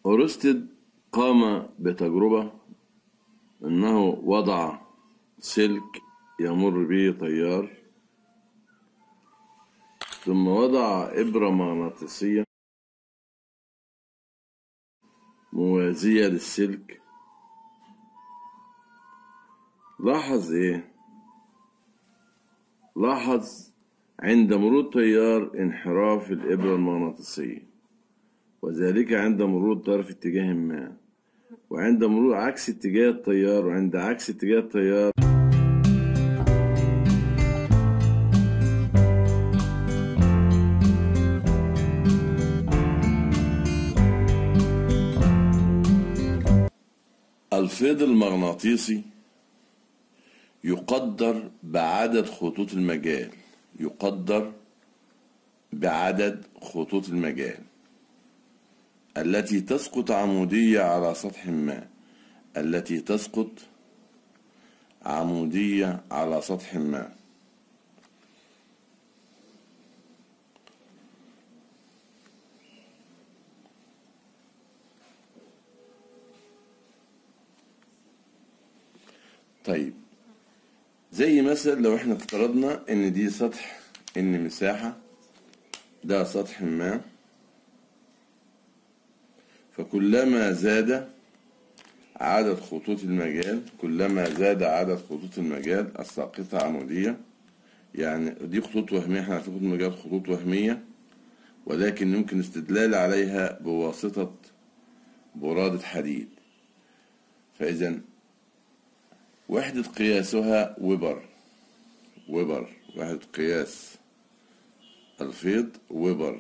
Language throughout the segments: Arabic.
أورستد قام بتجربة أنه وضع سلك يمر به تيار، ثم وضع إبرة مغناطيسية موازية للسلك. لاحظ إيه؟ لاحظ عند مرور تيار انحراف الإبرة المغناطيسية، وذلك عند مرور التيار في اتجاه ما، وعند مرور عكس اتجاه التيار، وعند عكس اتجاه التيار الفيض المغناطيسي يقدر بعدد خطوط المجال، يقدر بعدد خطوط المجال التي تسقط عمودية على سطح ما، التي تسقط عمودية على سطح ما. طيب، زي مثلا لو احنا افترضنا ان دي سطح، ان مساحة ده سطح ما، فكلما زاد عدد خطوط المجال، كلما زاد عدد خطوط المجال الساقطة عمودية، يعني دي خطوط وهمية، احنا عارفين خطوط المجال خطوط وهمية، ولكن يمكن الاستدلال عليها بواسطة برادة حديد. فإذا وحدة قياسها ويبر، وحدة قياس الفيض ويبر.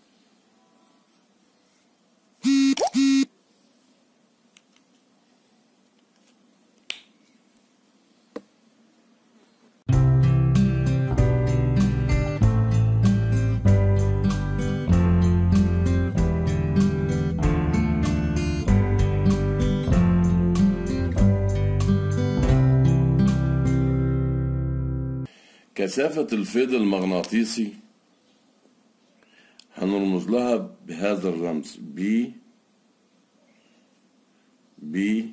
كثافة الفيض المغناطيسي هنرمز لها بهذا الرمز B،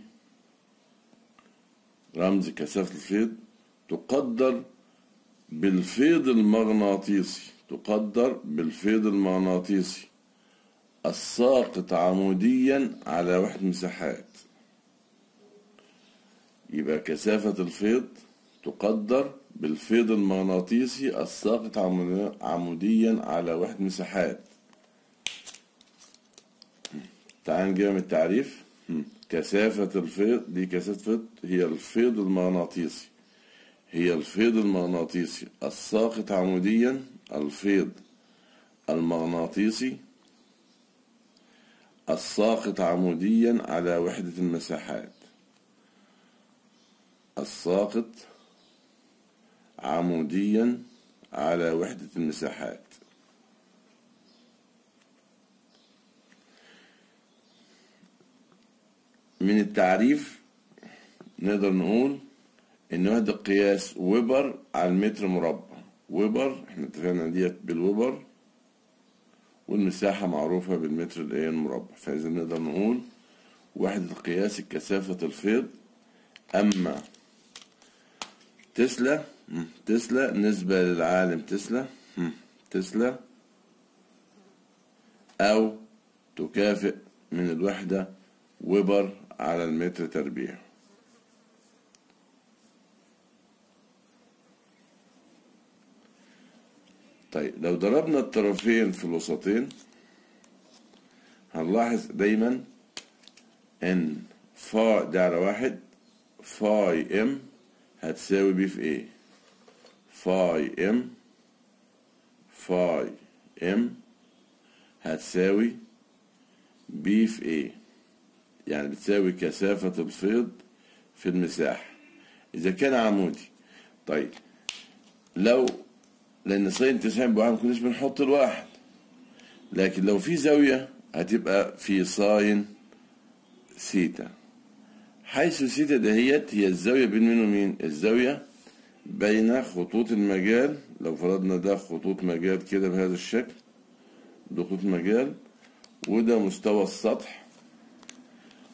رمز كثافة الفيض تقدر بالفيض المغناطيسي، تقدر بالفيض المغناطيسي الساقط عموديا على وحدة مساحات. يبقى كثافة الفيض تقدر بالفيض المغناطيسي الساقط عموديا على وحدة مساحات. تعال نجيب من التعريف. كثافة الفيض دي كثافة الفيض هي الفيض المغناطيسي، هي الفيض المغناطيسي الساقط عموديا، الفيض المغناطيسي الساقط عموديا على وحدة المساحات، الساقط عموديا على وحدة المساحات. من التعريف نقدر نقول ان وحدة قياس ويبر على المتر مربع. ويبر احنا اتفقنا ديت بالويبر، والمساحة معروفة بالمتر المربع. فإذا نقدر نقول وحدة قياس كثافة الفيض. أما تسلا نسبة للعالم تسلا أو تكافئ من الوحدة ويبر على المتر تربيع. طيب، لو ضربنا الطرفين في الوسطين هنلاحظ دايما ان فا دي على واحد، فاي ام هتساوي بي في ايه. فاي ام هتساوي بي في ايه، يعني بتساوي كثافة الفيض في المساحة إذا كان عمودي. طيب، لأن ساين 90 بواحد مكناش بنحط الواحد، لكن لو في زاوية هتبقى في ساين ثيتا، حيث ثيتا دهيت هي الزاوية بين مين ومين؟ الزاوية بين خطوط المجال. لو فرضنا ده خطوط مجال كده بهذا الشكل، ده خطوط مجال، وده مستوى السطح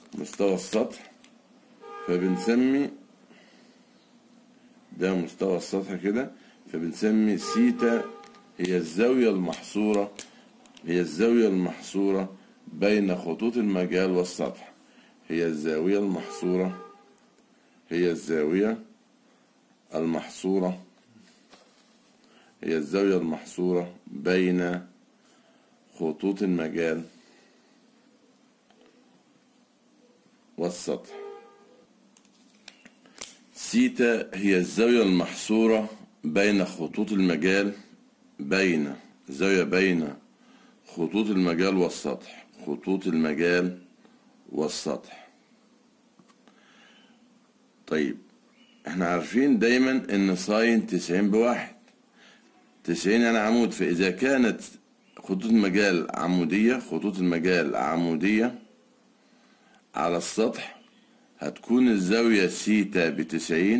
مستوى السطح، فبنسمي ده مستوى السطح كده، فبنسمي سيتا هي الزاوية المحصورة، هي الزاوية المحصورة بين خطوط المجال والسطح، هي الزاوية المحصورة، هي الزاوية المحصورة، هي الزاوية المحصورة بين خطوط المجال والسطح. سيتا هي الزاوية المحصورة بين خطوط المجال، بين زاوية بين خطوط المجال والسطح، خطوط المجال والسطح. طيب احنا عارفين دايما ان ساين 90 بواحد، 90 يعني عمود، فإذا كانت خطوط المجال عمودية، خطوط المجال عمودية على السطح، هتكون الزاوية سيتا ب90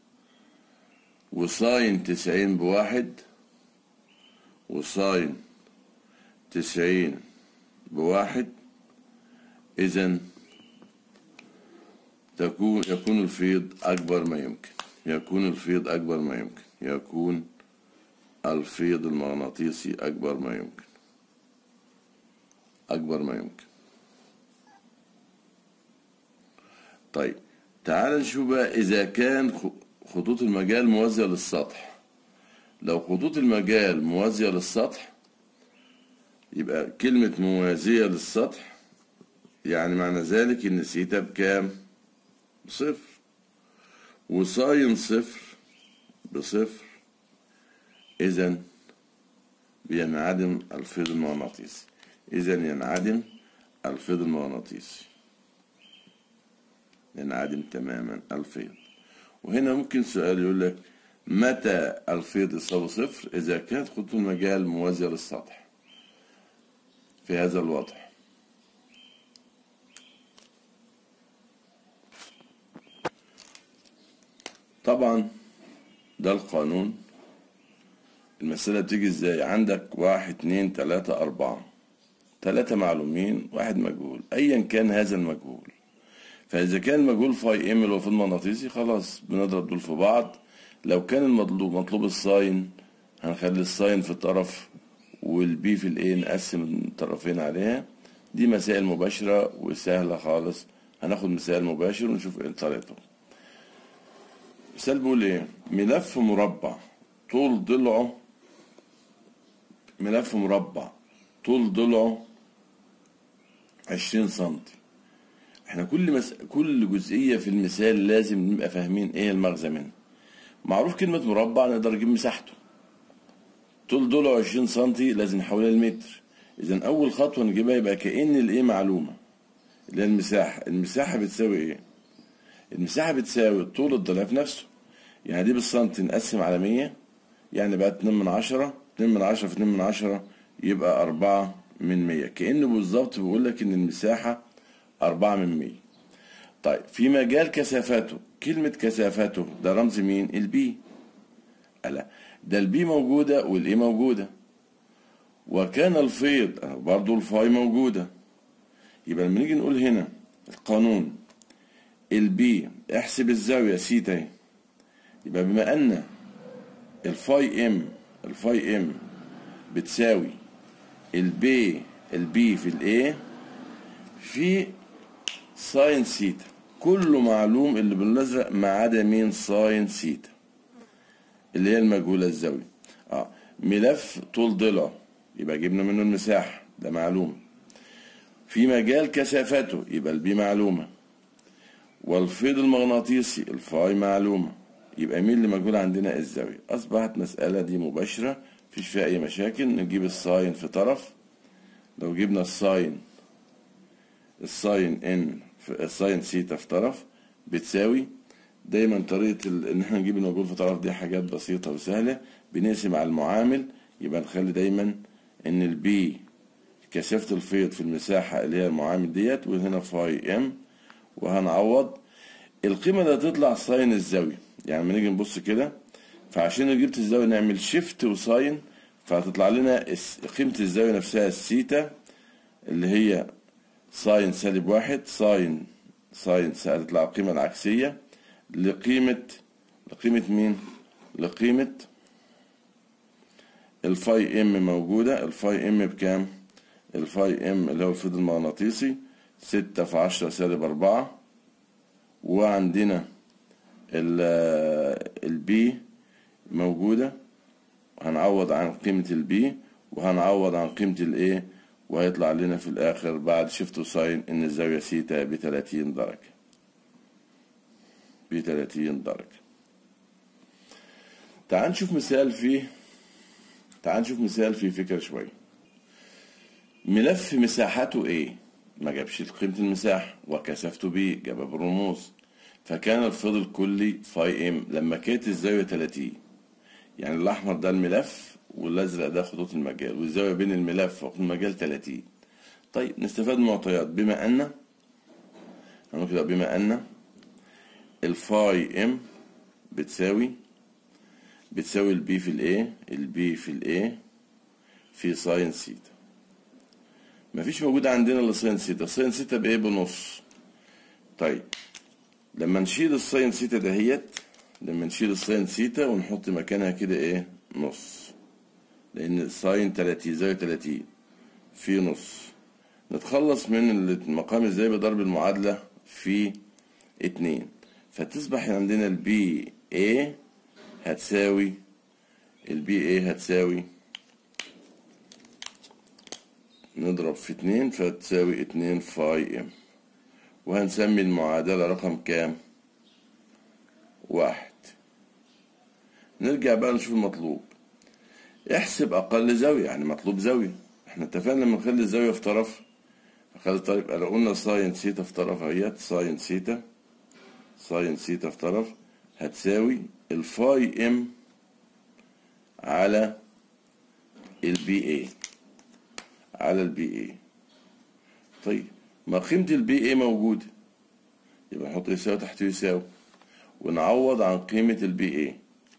وساين 90 بواحد وساين 90 بواحد. إذن يكون الفيض أكبر ما يمكن، يكون الفيض أكبر ما يمكن، يكون الفيض المغناطيسي أكبر ما يمكن، أكبر ما يمكن. طيب تعال نشوف بقى إذا كان خطوط المجال موازية للسطح. لو خطوط المجال موازية للسطح، يبقى كلمة موازية للسطح يعني معنى ذلك إن سيتا بكام؟ بصفر، وساين صفر بصفر. إذن بينعدم الفيض المغناطيسي، إذن ينعدم الفيض المغناطيسي، ينعدم تماما الفيض. وهنا ممكن سؤال يقول لك متى الفيض يساوي صفر؟ إذا كانت خطوط المجال موازية للسطح. في هذا الوضع طبعا ده القانون. المسألة بتيجي ازاي؟ عندك 1 2 3 4، 3 معلومين 1 مجهول، ايا كان هذا المجهول. فاذا كان المجهول فاي ام اللي هو في المغناطيسي، خلاص بنضرب دول في بعض. لو كان مطلوب الساين، هنخلي الساين في الطرف والبي في الايه، نقسم الطرفين عليها. دي مسائل مباشرة وسهلة خالص. هناخد مثال مباشر ونشوف ايه طريقته. مثال بيقول ايه؟ ملف مربع طول ضلعه، ملف مربع طول ضلعه 20 سنتي. احنا كل جزئية في المثال لازم نبقى فاهمين ايه المغزى منها. معروف كلمة مربع نقدر نجيب مساحته. طول ضلعه 20 سنتي لازم نحولها لمتر. اذا اول خطوة نجيبها يبقى كأن الايه معلومة اللي هي المساحة. المساحة بتساوي ايه؟ المساحة بتساوي طول الضلع في نفسه. يعني دي بالسنتي نقسم على 100، يعني بقى 2 من 10، 2 من 10 في 2 من 10 يبقى 4 من 100. كأنه بالظبط بيقول لك إن المساحة 4 من 100. طيب في مجال كثافته، كلمة كثافته ده رمز مين؟ البي. لا، ده البي موجودة والاي موجودة، وكان الفيض برضه الفاي موجودة. يبقى لما نيجي نقول هنا القانون البي احسب الزاوية سيتا، يبقى بما ان الفاي ام بتساوي البي في الايه في ساين سيتا، كله معلوم اللي بالازرق ما عدا مين؟ ساين سيتا اللي هي المجهولة الزاوية. ملف طول ضلع يبقى جبنا منه المساحة، ده معلوم. في مجال كثافته يبقى البي معلومة، والفيض المغناطيسي الفاي معلومة، يبقى مين اللي مجهول عندنا؟ الزاوية. أصبحت مسألة دي مباشرة مفيش فيها أي مشاكل. نجيب الساين في طرف، لو جبنا الساين الساين سيتا في طرف بتساوي، دايما طريقة إن احنا نجيب المجهول في طرف دي حاجات بسيطة وسهلة. بنقسم على المعامل، يبقى نخلي دايما إن البي كثافة الفيض في المساحة اللي هي المعامل ديت، وهنا فاي ام، وهنعوض القيمة اللي هتطلع ساين الزاوية. يعني لما نيجي نبص كده، فعشان جبت الزاوية نعمل شيفت وساين، فهتطلع لنا قيمة الزاوية نفسها السيتا اللي هي ساين -1 ساين ساين هتطلع القيمة العكسية لقيمة مين؟ لقيمة الفاي ام موجودة. الفاي ام بكام؟ الفاي ام اللي هو الفيض المغناطيسي 6 في 10 سالب 4، وعندنا البي موجودة، هنعوض عن قيمة البي وهنعوض عن قيمة الايه، وهيطلع لنا في الاخر بعد شيفت وساين ان الزاوية سيتا ب30 درجة. ب30 درجة. تعال نشوف مثال فيه فكرة شوية. ملف مساحته ايه؟ ما جابش قيمة المساحة، وكثافته بي جابها بالرموز. فكان الفيض الكلي فاي ام لما كانت الزاوية 30، يعني الأحمر ده الملف والأزرق ده خطوط المجال، والزاوية بين الملف وخطوط المجال 30. طيب نستفاد من المعطيات. بما أن الفاي ام بتساوي البي في الايه في ساين سيتا. مفيش موجود عندنا الا ساين سيتا. ساين سيتا بايه؟ بنص. طيب لما نشيل الساين سيتا دهيت، ونحط مكانها كده ايه؟ نص، لان ساين 30 زاوية 30 في نص. نتخلص من المقام ازاي؟ بضرب المعادلة في 2، فتصبح عندنا البي ايه هتساوي نضرب في 2 فتساوي 2 فاي ام، وهنسمي المعادلة رقم كام؟ 1. نرجع بقى نشوف المطلوب. احسب أقل زاوية، يعني مطلوب زاوية. احنا اتفقنا لما نخلي الزاوية في طرف، طيب لو قلنا ساين سيتا في طرف اهيت، ساين سيتا في طرف هتساوي الفاي ام على البي اي. طيب ما قيمة البي اي موجودة، يبقى نحط يساوي تحت يساوي، ونعوض عن قيمة البي اي.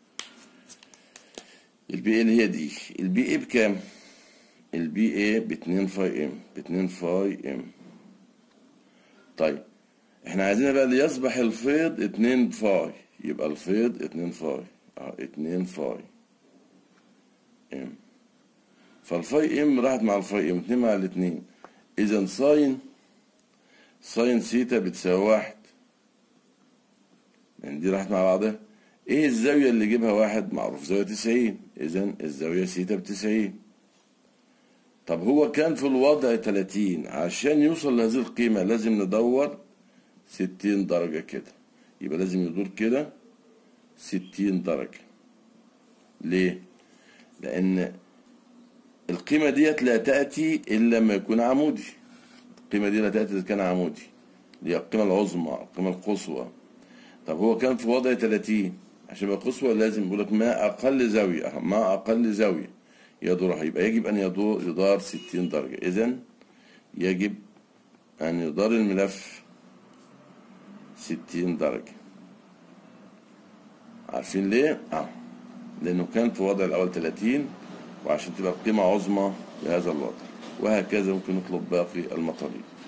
اللي هي دي. البي اي بكام؟ البي اي ب2 فاي ام. طيب احنا عايزين بقى ليصبح الفيض 2 فاي، يبقى الفيض 2 فاي 2 فاي ام. فالفاي ام راحت مع الفاي ام، 2 مع الاتنين، اذا ساين سيتا بتساوي 1، يعني دي راحت مع بعضها. ايه الزاوية اللي جيبها 1؟ معروف زاوية 90، اذا الزاوية سيتا ب90. طب هو كان في الوضع 30، عشان يوصل لهذه القيمة لازم ندور 60 درجة كده، يبقى لازم يدور كده 60 درجة. ليه؟ لأن القيمة ديت لا تأتي إلا لما يكون عمودي. القيمة دي لا تأتي إذا كان عمودي، دي القيمة العظمى، القيمة القصوى. طب هو كان في وضع 30، عشان يبقى قصوى لازم يقول لك ما أقل زاوية يدورها، يبقى يجب أن يدار 60 درجة. إذن يجب أن يدار الملف 60 درجة. عارفين ليه؟ لأنه كان في وضع الأول 30، وعشان تبقى القيمة عظمى بهذا الوضع. وهكذا ممكن نطلب باقي المطالب.